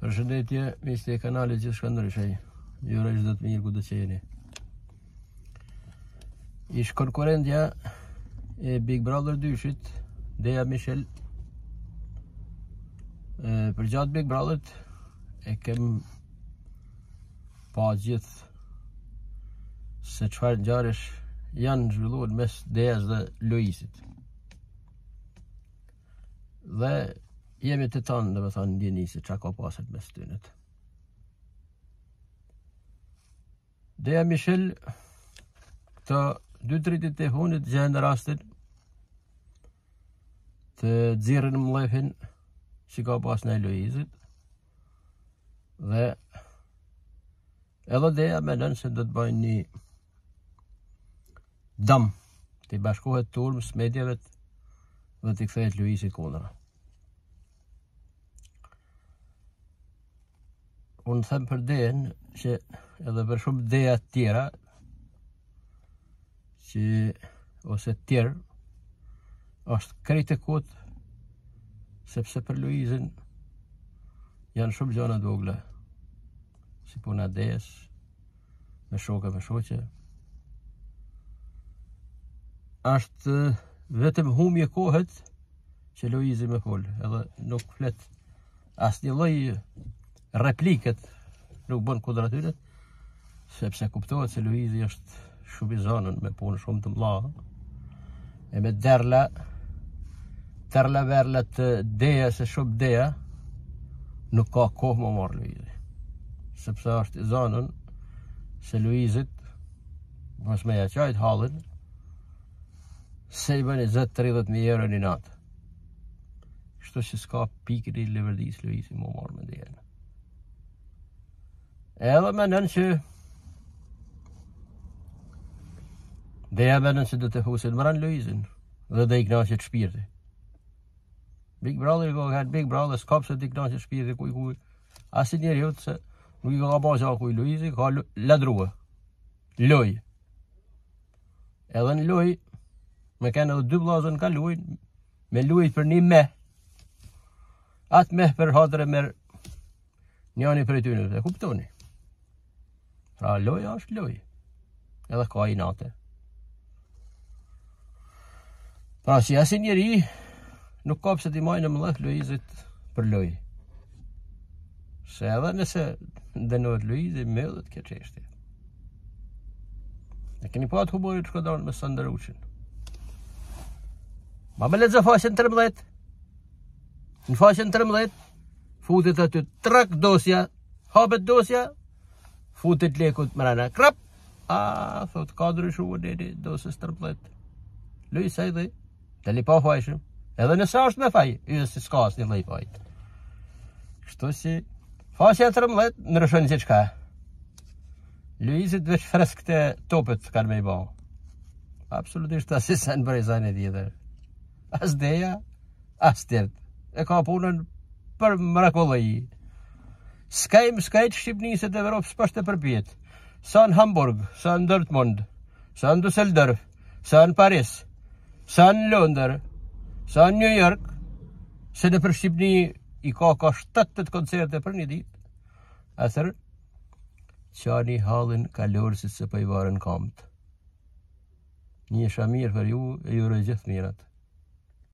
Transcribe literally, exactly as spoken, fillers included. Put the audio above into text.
Përshëndetje, miqtë e kanalit Gjithçka Ndryshej. Ju uroj çdo të mirë ku do të jeni. Ish konkurrentja e Big Brother dyshit, Dea Michel. E, për gjatë Big Brotherit e kem pa gjithë se çfarë ngjarjesh janë zhvilluar mes Deas dhe Luisit. Dhe jemi të tanë, dhe me thanë, ndjeni se qa ka pasët mes tynet. Dea Michel, këto dy tritit e hunit gjenë rastin të dzirën mlefin që ka pas në Luisit, dhe edhe Dea mendon se do të bëjnë një dëm, të i bashkohet turmë së medjeve dhe të i kthehet Luisit kundra. Unë them për Deën që edhe për shumë Deja tjera që ose tjerë është krejt e kot sepse për Luizin janë shumë gjëra të vogla si puna Deës me shoka me shoqe. Është vetëm humje kohet që Luizi me fol, edhe nuk flet asnjë lloj repliket, nuk bën kundër atyre, sepse kuptohet se Luizi është shumë i zonën me punë shumë të mëdha, e me derla, terla verla të Deja se shumë Deja, nuk ka kohë më marrë Luizi, sepse është i zonën se Luizit, mos me ja qajt hallin, se i bën njëzet tridhjet mijë euro një natë. Kështu që s'ka pikën i leverdis Luizi më marrë me Dejan. Edhe mendon që Deja mendon se do të fusin mëran Luizin dhe do i kënaqet shpirti. Big Brother ka qenë Big Brother, s'ka pse të kënaqet shpirti kuj kuj. Asnjë njeriu se nuk i ka pasur kuj Luizi, ka ladrua. Loj. Edhe në loj, me kanë edhe dy vllazën ka luajn, me luajt për një me. Atë me për hatër e merr njëri prej tyre, e kuptoni? Pra loja është loj, edhe ka i nate. Pra si asnjë njeri nuk ka pse t'i majnë mëllëf Luizit për loj. Se edhe nëse dënohet Luizi, me dhe t'ke qeshti. E keni pa të humorit Shkodran me Sandaruqin. Ma me lexo faqen tërmbëdhjetë. Në faqen tërmbëdhjetë, futet aty trak dosja, hapet dosja, futet lekut mrena, krap, a, thot, ka ndryshuar deri dosës tërmbëdhjetë. Luis sa i dhe, dali pa fajshëm, edhe nëse është me faj, jo se s'ka asnjë lloj faj. Kështu si, faqja tërmbëdhjetë ndryshon që çka. Luisit veç freskët e topet kanë me i ba. Absolutisht asnjë sa në brezan e tjetër. As Deja, as tjertë. E ka punën për mrekulli. Skajm, skajt Shqipnisë të Evropës pashtë e përpjet. Sa në Hamburg, sa në Dortmund, sa në Düsseldorf, sa në Paris, sa në Londër, sa në New York, se në për Shqipni i ka ka shtatëdhjetë koncerte për një ditë. Atër, qani hallin kalorësit se për i varën kamët. Një shamirë për ju e ju rëgjith mirat.